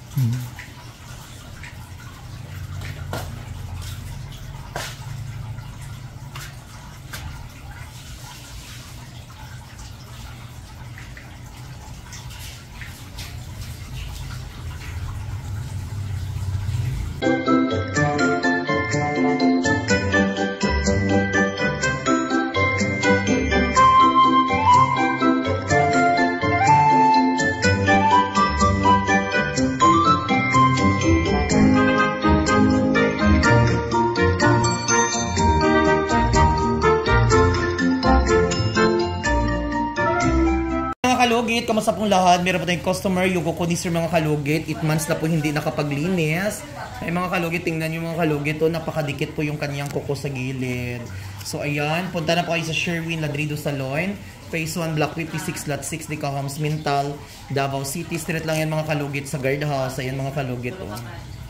Kalugit, kamusta pong lahat? Meron po tayong customer, yung kuko ni Sir mga kalugit. 8 months na po hindi nakapaglinis. Ay mga kalugit, tingnan yung mga kalugit. Oh, napakadikit po yung kanyang kuko sa gilid. So ayan, punta na po kayo sa Sherwin Ladrido Salon. Phase 1, Block 56, Lot 6, Dicahams, Mintal, Davao City. Street lang yan mga kalugit sa guard house. Ayan mga kalugit. Oh.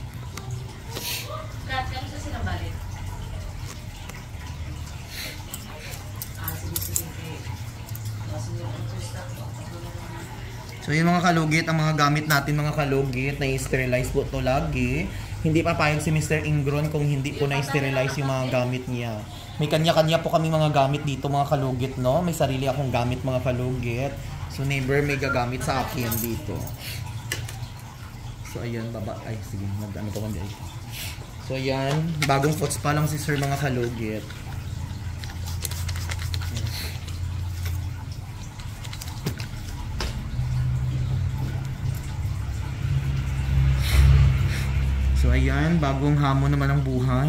So yung mga kalugit, ang mga gamit natin mga kalugit, na-sterilize po ito lagi. Hindi pa payag si Mr. Ingron kung hindi po na-sterilize yung mga gamit niya. May kanya-kanya po kami mga gamit dito mga kalugit, no? May sarili akong gamit mga kalugit. So neighbor may gagamit sa akin dito. So ayan, baba. Ay sige, nag-ano pa kami. So ayan, bagong pots pa lang si Sir mga kalugit. So ayan, bagong hamon naman ang buhay.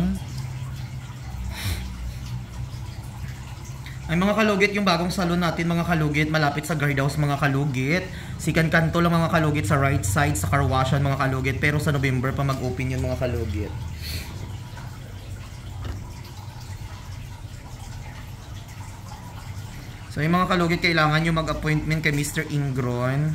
Ay mga kalugit, yung bagong salon natin mga kalugit, malapit sa guardhouse mga kalugit. Second kanto lang mga kalugit sa right side sa carwashan mga kalugit. Pero sa November pa mag-open yun mga kalugit. So yung mga kalugit, kailangan nyo mag-appointment kay Mr. Ingron.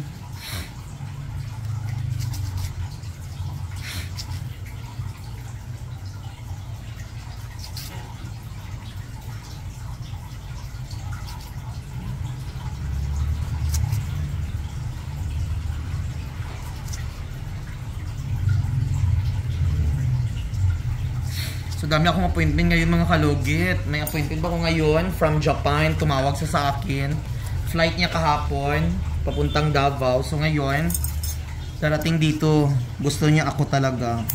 So dami akong appointment ngayon mga kalugit. May appointment ba ako ngayon from Japan, tumawag sa akin. Flight niya kahapon, papuntang Davao. So ngayon, darating dito, gusto niya ako talaga.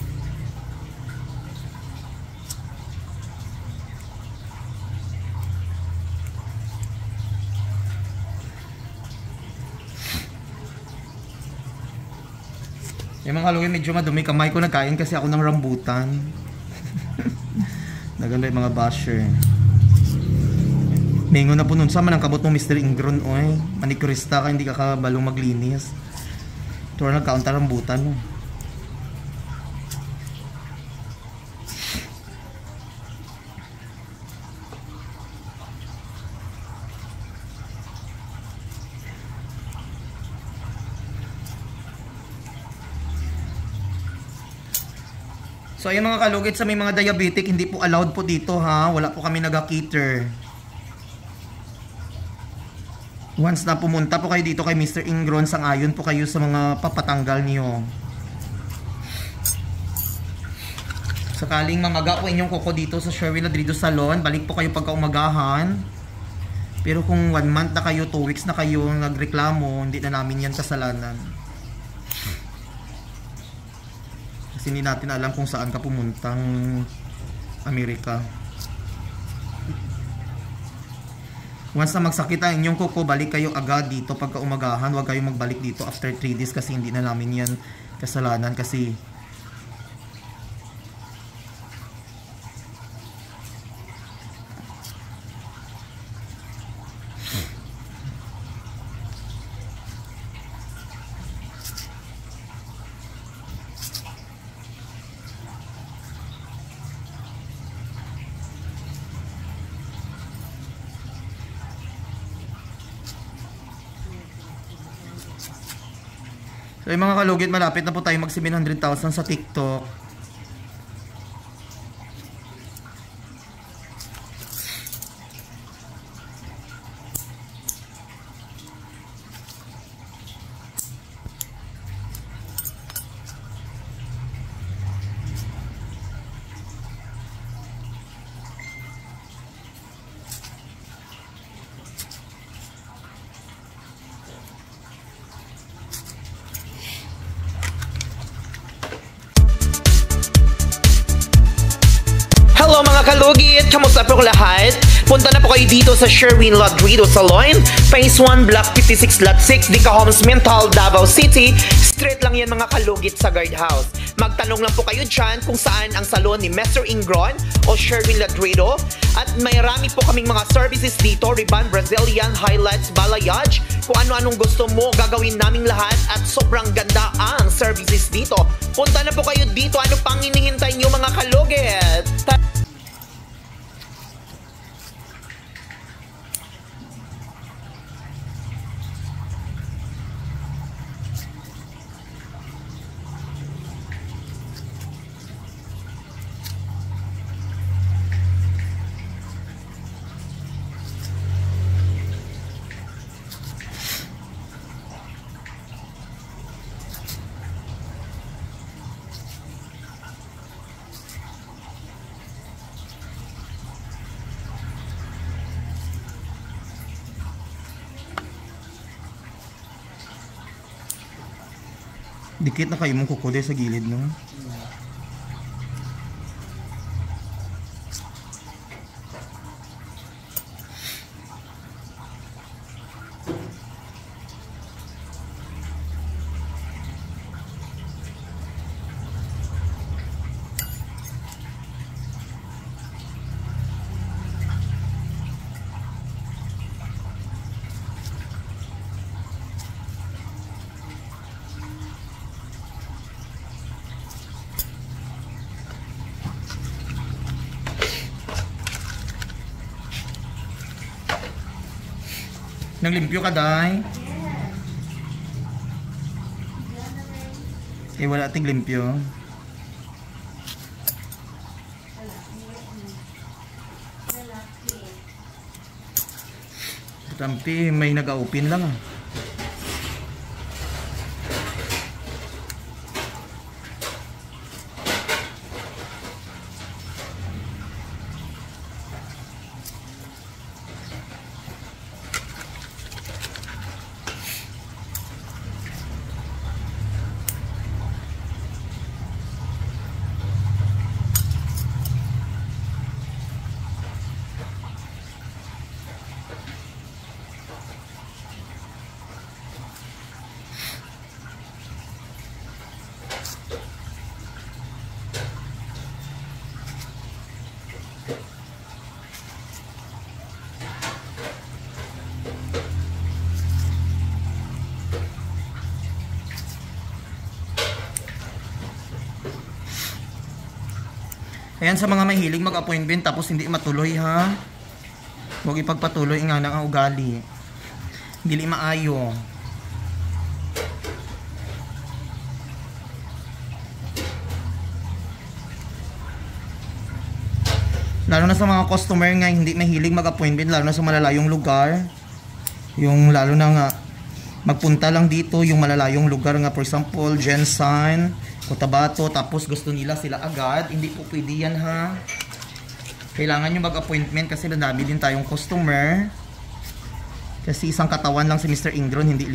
Yung mga kalugit, medyo madumi kamay ko, nagkain kasi ako ng rambutan. Naganda yung mga basher. Mingo na po nun sa manang kabot mo Mr. Ingron. Oy, manikurista ka, hindi ka kabalong maglinis. Ito na nagkaunta rambutan mo. So ayun mga kalugit, sa may mga diabetic, hindi po allowed po dito ha. Wala po kami nag-cater. Once na pumunta po kayo dito kay Mr. Ingron, sang-ayon po kayo sa mga papatanggal niyo. Sakaling mamaga po inyong kuko dito sa Sherwin Ladrido Salon, balik po kayo pagka-umagahan. Pero kung 1 month na kayo, 2 weeks na kayo nagreklamo, hindi na namin yan kasalanan. Kasi hindi natin alam kung saan ka pumuntang Amerika. Once na magsakit ang inyong kuko, balik kayo agad dito pagka umagahan. Huwag kayong magbalik dito after 3 days kasi hindi na namin yan kasalanan kasi so yung mga kalugit, malapit na po tayo mag 700,000 sa TikTok. Hello mga kalugit! Kamusta po lahat? Punta na po kayo dito sa Sherwin Ladrido Salon, Phase 1, Block 56, Lot 6, Dica Homes, Mental, Davao City. Straight lang yan mga kalugit sa guardhouse. Magtanong lang po kayo dyan kung saan ang salon ni Mr. Ingron o Sherwin Ladrido. At may rami po kaming mga services dito, Ribbon, Brazilian, Highlights, Balayage. Kung ano-anong gusto mo, gagawin naming lahat at sobrang ganda ang services dito. Punta na po kayo dito. Ano pang hinihintay nyo mga kalugit? Dikit na kayo mong kukude sa gilid, no? Naglimpyo ka, day? Eh, wala ating limpyo. Tampi, may nag-open lang ah. Ayan sa mga mahilig mag-appointment tapos hindi matuloy ha. Huwag ipagpatuloy nga ng ugali. Dili maayo. Lalo na sa mga customer nga hindi mahilig mag-appointment, lalo na sa malalayong lugar. Yung lalo na nga magpunta lang dito yung malalayong lugar nga, for example, Jensen, Cotabato, tapos gusto nila sila agad. Hindi po pwede yan ha. Kailangan nyo mag-appointment kasi nadami din tayong customer. Kasi isang katawan lang si Mr. Ingron, hindi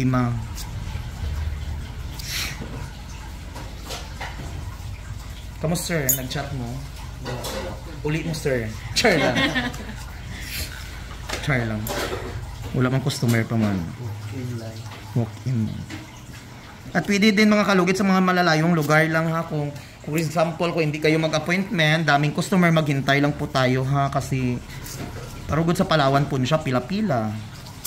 5. Kamusta sir? Nag-chat mo? Ulit mo sir. Char lang. Char lang. Wala mang customer pa man. Walk in. At pwede din mga kalugit sa mga malalayong lugar lang ha. Kung example, kung hindi kayo mag-appointment, daming customer, maghintay lang po tayo ha. Kasi parugod sa Palawan po siya, pila-pila.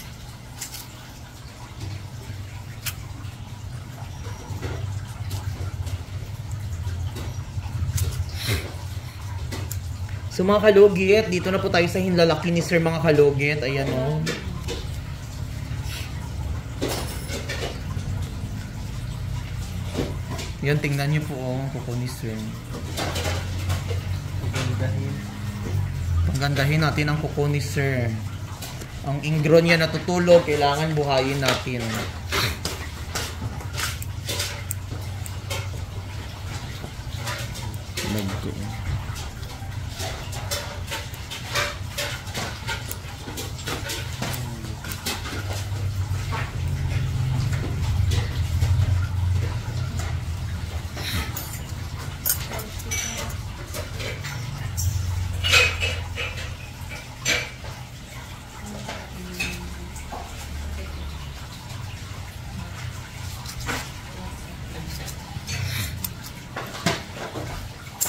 So mga kalugit, dito na po tayo sa hinlalaki ni sir mga kalugit. Ayan o. Yan, tingnan niyo po kuko ni sir. Pagandahin natin ang kuko ni sir. Ang Ingron niya natutulog, kailangan buhayin natin.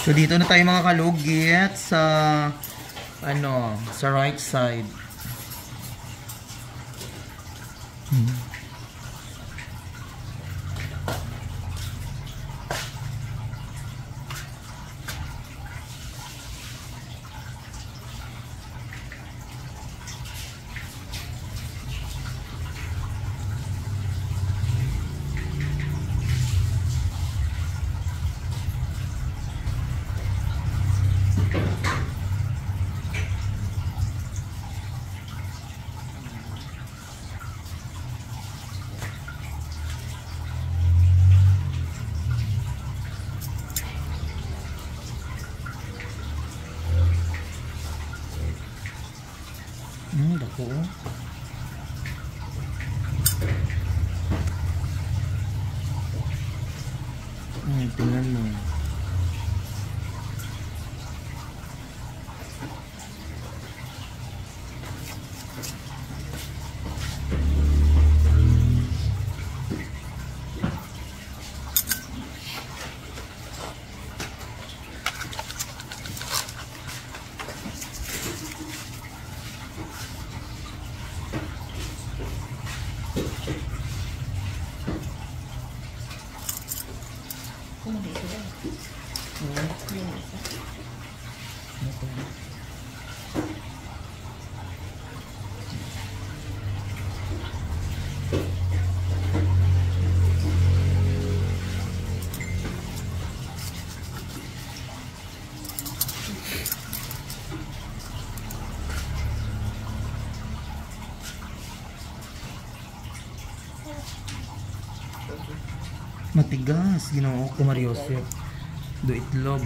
So dito na tayo mga kalugit sa sa right side. Dako. Tingnan mo. Matigas, Ginoo ko Mariosep. Do itlog.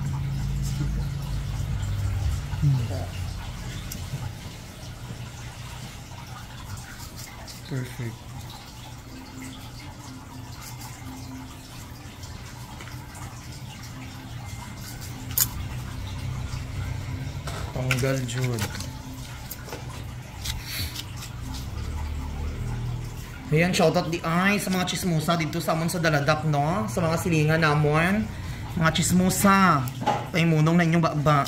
Perfect. Tanggal jud. Ayan, shoutout di ay sa mga chismosa dito sa amon sa Daladak, no? Sa mga silingan namon. Mga chismosa. Paimunong na inyong baba.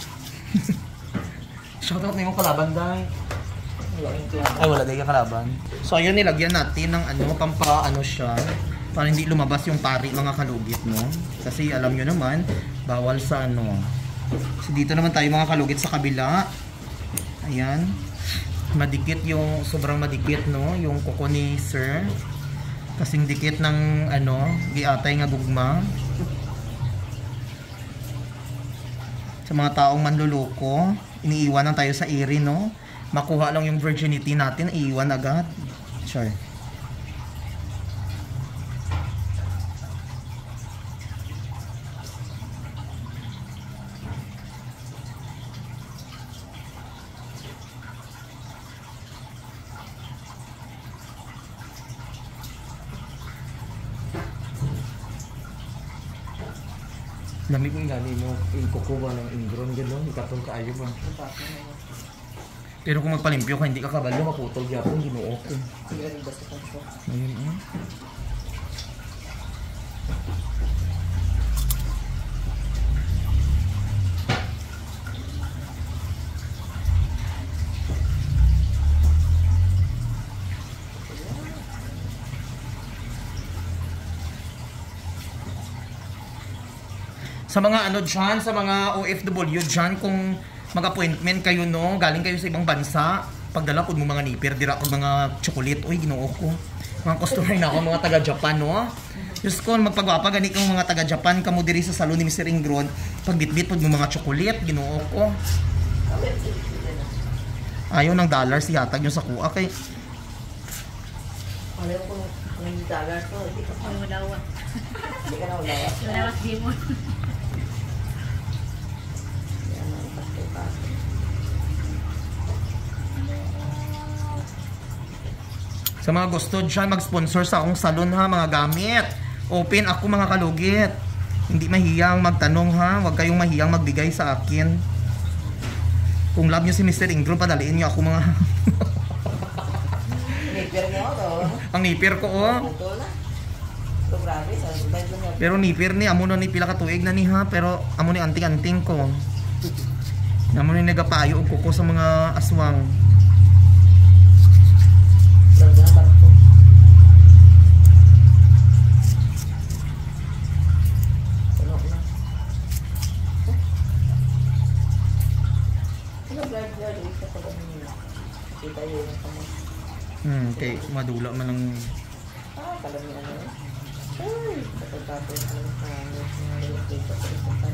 Shoutout na yung kalaban, day. Ay, wala day ka kalaban. So, ayun, nilagyan natin ng siya. Para hindi lumabas yung pari, mga kalugit, no? Kasi alam nyo naman, bawal sa So, dito naman tayo mga kalugit sa kabila. Ayan. Madikit yung, sobrang madikit, no? Yung kuko ni sir. Kasing dikit ng, giatay nga gugma. Sa mga taong manluloko, iniiwanan tayo sa iri, no? Makuha lang yung virginity natin, iiwan agad. Sure. Lamig yung gani mo, kukuha ng ingron, gano'n, ikatong kaayo ba? Pero kung magpalimpyo ka, hindi ka kabalo, makutog yapon, Ginoo ko. Ayun, Sa mga dyan, sa mga OFW dyan, kung mag-appointment kayo, no, galing kayo sa ibang bansa, pagdala ko mga nipir, dira ko mga chocolate, uy, Ginoo ko. Mga customer na ako, mga taga-Japan, no? Diyos ko, magpagwapa, gani kang mga taga-Japan, kamo diri sa salon ni Mr. Ingron, pagbitbit po mga chocolate, Ginoo ko. Ayaw ng dollars, yatag yung sa kuha, kay... Ayaw ko ng dollars ko, hindi ka ulawa. Hindi ka na ulawa. Ulawas di mo. Sa mga gusto dyan, mag-sponsor sa akong salon, ha, mga gamit. Open ako, mga kalugit. Hindi mahiyang magtanong, ha. Huwag kayong mahiyang magbigay sa akin. Kung love nyo si Mr. Ingron, padaliin nyo ako, mga... Nipir mo to. Ang nipir ko, oh. Ito na. grabe. Sa bed lang yan. Pero nipir ni, amo na ni pila ka tuig na ni ha, pero amo ni anting-anting ko. Amo ni nagapayo og kuko sa mga aswang. Lang na barko. Puno na. Ano blood ito pag ano nila? Kita yun ang kamay. Okay, madula man ang Kalam niya ano. Ay, tapos ano sa mga dito sa isang.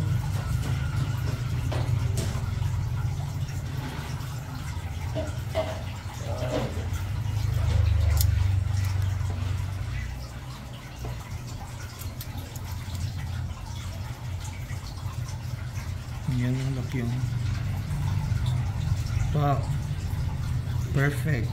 yan yung laki yung wow, perfect.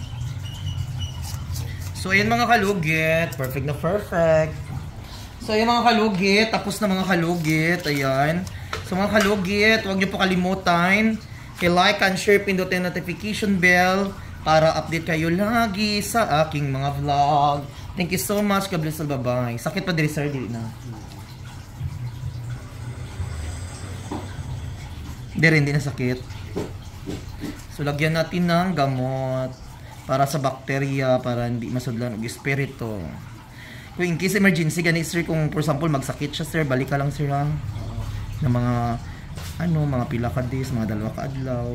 So ayan mga kalugit, perfect na perfect. So ayan mga kalugit, tapos na mga kalugit, ayan. So mga kalugit, huwag niyo po kalimutan i-like and share, pindutin notification bell para update kayo lagi sa aking mga vlog. Thank you so much, God bless, bye-bye. Sakit pa diri sir, dili na. Hindi na sakit. So lagyan natin ng gamot para sa bakterya, para hindi masudlan og espiritu. Kung in case emergency gani sir, kung for example magsakit siya sir, balik ka lang sir ha. Na mga ano, mga pila ka days, mga 2 ka adlaw.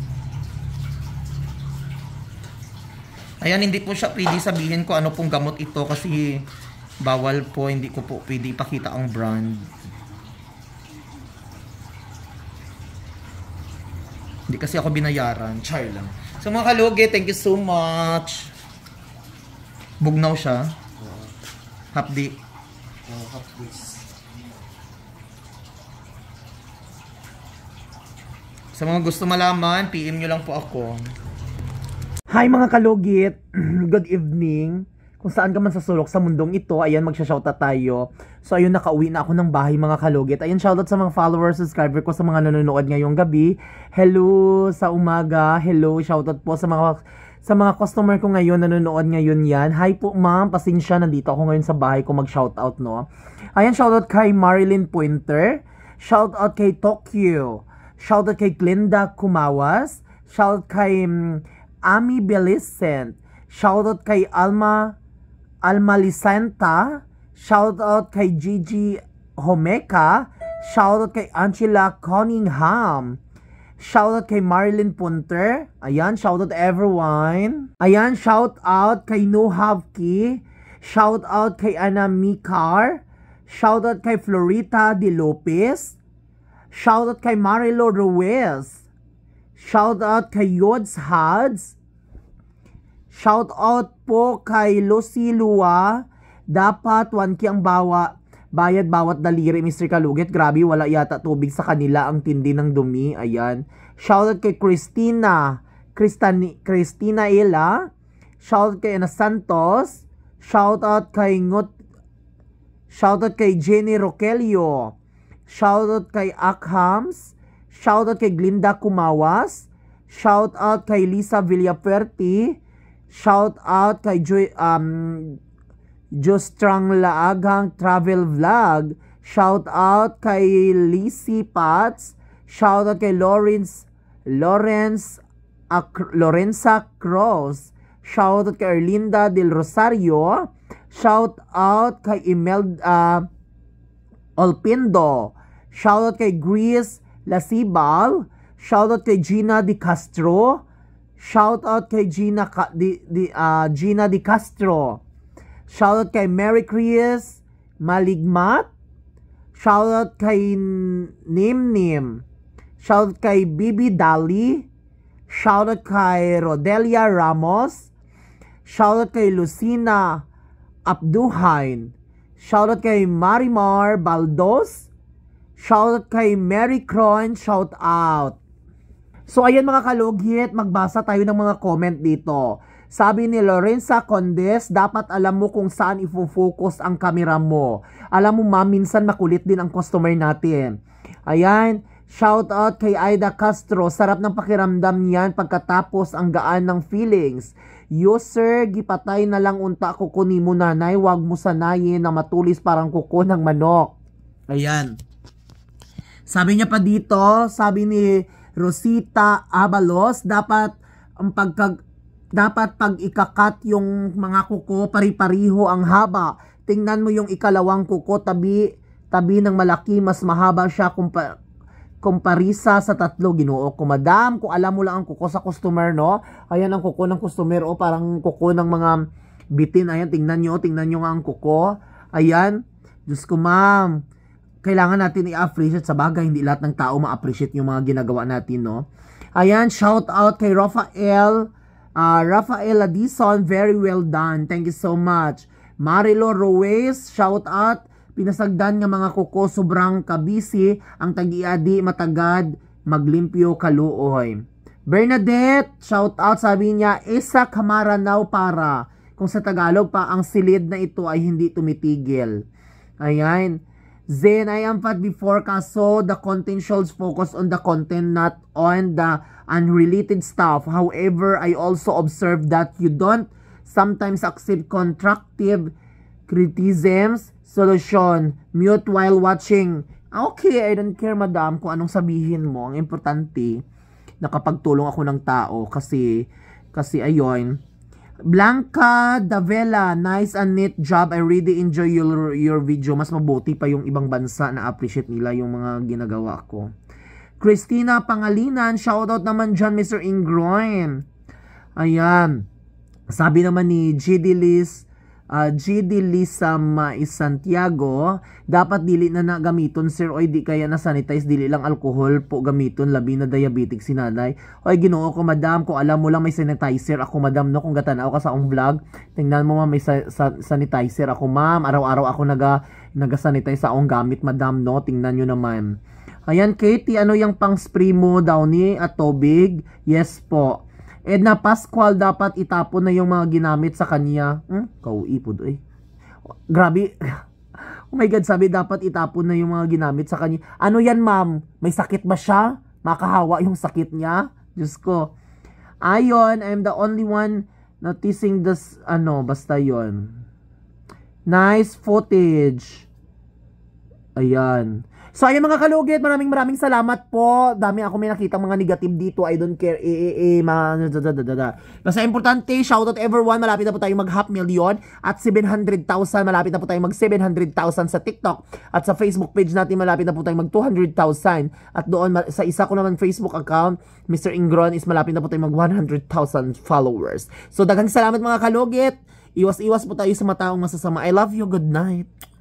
Ayan, hindi po siya pwede sabihin ko ano pong gamot ito kasi bawal po, hindi ko po pwede ipakita ang brand. Hindi kasi ako binayaran, char lang. So mga kalugi, thank you so much. Bugnaw siya. Hapdi. Hapdi. Sa mga gusto malaman, PM nyo lang po ako. Hi mga kalugit, good evening. Kung saan ka man sa sulok sa mundong ito, ayan, magsha-shoutout tayo. So ayun, nakauwi na ako ng bahay mga kalugit. Ayan, shoutout sa mga followers, subscriber ko, sa mga nanonood ngayong gabi. Hello sa umaga, hello, shoutout po sa mga customer ko ngayon, nanonood ngayon yan. Hi po ma'am, pasensya, nandito ako ngayon sa bahay ko mag-shoutout, no. Ayan, shoutout kay Marilyn Pointer, shoutout kay Tokyo, shoutout kay Glenda Kumawas, shoutout kay Ami Belicent, shoutout kay Alma Lisanta, shoutout kay Gigi Homeka, shoutout kay Angela Cunningham, shoutout kay Marilyn Punter, ayan, shoutout everyone, ayan, shoutout kay Nuhavki, shoutout kay Ana Mikar, shoutout kay Florita De Lopez, shoutout kay Marilo Ruiz, shoutout kay Yods Hads, shoutout po kay Lucy Lua. Dapat 1K ang bayad bawat daliri, Mr. Kalugit. Grabe, wala yata tubig sa kanila, ang tindi ng dumi. Ayan. Shoutout kay Christina Ella. Shoutout kay Ana Santos. Shoutout kay Jenny Rogelio. Shoutout kay Akhams. Shoutout kay Glinda Kumawas. Shoutout kay Lisa Villafuerte. Shoutout kay Jostrang Laagang Travel Vlog. Shoutout kay Lizzie Pats. Shoutout kay Lorenza Cross. Shoutout kay Erlinda Del Rosario. Shoutout kay Imelda Olpindo. Shoutout kay Grace Lasibal. Shoutout kay Gina Di Castro. Shoutout kay Gina Di Castro. Shoutout kay Mary Chris Maligmat. Shoutout kay Nim. Shoutout kay Bibi Dali. Shoutout kay Rodelia Ramos. Shoutout kay Lucina Abduhain. Shoutout kay Marimar Baldos. Shoutout kay Mary Croin. Shoutout. So ayan mga kalugit, magbasa tayo ng mga comment dito. Sabi ni Lorenza Condes, dapat alam mo kung saan ifo-focus ang camera mo. Alam mo ma'am, minsan makulit din ang customer natin. Ayan, shout out kay Aida Castro, sarap ng pakiramdam niyan pagkatapos ang gaan ng feelings. User, gipatay na lang unta kuko ni mo nanay, wag mo sanayin na matulis parang kuko ng manok. Ayan. Sabi niya pa dito, sabi ni Rosita Abalos, dapat pag ikakat yung mga kuko, pari-pariho ang haba. Tingnan mo yung ikalawang kuko, tabi ng malaki, mas mahaba siya kumparisa sa tatlo. Ginoo ko, madam, kung alam mo lang ang kuko sa customer, no? Ayan ang kuko ng customer, o parang kuko ng mga bitin. Ayan, tingnan nyo nga ang kuko. Ayan, Diyos ko, ma'am, kailangan natin i-appreciate. Sa bagay, hindi lahat ng tao ma-appreciate yung mga ginagawa natin, no? Ayan, shout out kay Rafael Addison, very well done. Thank you so much. Marilo Ruiz, shout out. Pinasagdan nga mga kuko, sobrang kabisi, ang tag-iadi matagad, maglimpyo kaluoy. Bernadette, shout out, sabi niya, isa kamaranaw para. Kung sa Tagalog pa, ang silid na ito ay hindi tumitigil. Ayan. Zen, I am fat before kaso the content should focus on the content, not on the unrelated stuff. However, I also observe that you don't sometimes accept constructive criticisms. Solution, mute while watching. Okay, I don't care, madam, kung anong sabihin mo. Ang importante, nakapagtulong ako ng tao kasi ayon. Blanca Davela, nice and neat job. I really enjoy your video. Mas mabuti pa yung ibang bansa na appreciate nila yung mga ginagawa ko. Christina Pangalinan, shoutout naman dyan, Mr. Ingroin. Ayan. Sabi naman ni GD Lisa Santiago, dapat dili na gamiton sir, oy di kaya na sanitize, dili lang alcohol po gamiton, labi na diabetic si nanay. Oy Ginoo ko, madam, kung alam mo lang may sanitizer ako, madam, no, kung gatanaw ka sa akong vlog, tingnan mo, ma'am, may sanitizer ako, ma'am, araw-araw ako naga-sanitize sa akong gamit, madam, no, tingnan nyo naman. Ayan, Katie, ano yung pang spray mo daw ni at tubig? Yes po. Edna Pascual, dapat itapon na yung mga ginamit sa kanya. Kauipod, eh. Grabe. Oh my God, sabi dapat itapon na yung mga ginamit sa kanya. Ano yan, ma'am? May sakit ba siya? Makahawa yung sakit niya? Diyos ko. Ayon, I'm the only one noticing this, basta yon. Nice footage. Ayan. So, ayan mga kalugit, maraming salamat po. Dami ako may nakita mga negative dito. I don't care. Basta importante, shoutout everyone. Malapit na po tayo mag 500,000 at 700,000. Malapit na po tayo mag 700,000 sa TikTok. At sa Facebook page natin, malapit na po tayo mag 200,000. At doon, sa isa ko naman Facebook account, Mr. Ingron, is malapit na po tayo mag 100,000 followers. So, daghang salamat mga kalugit. Iwas-iwas po tayo sa mataong masasama. I love you. Good night.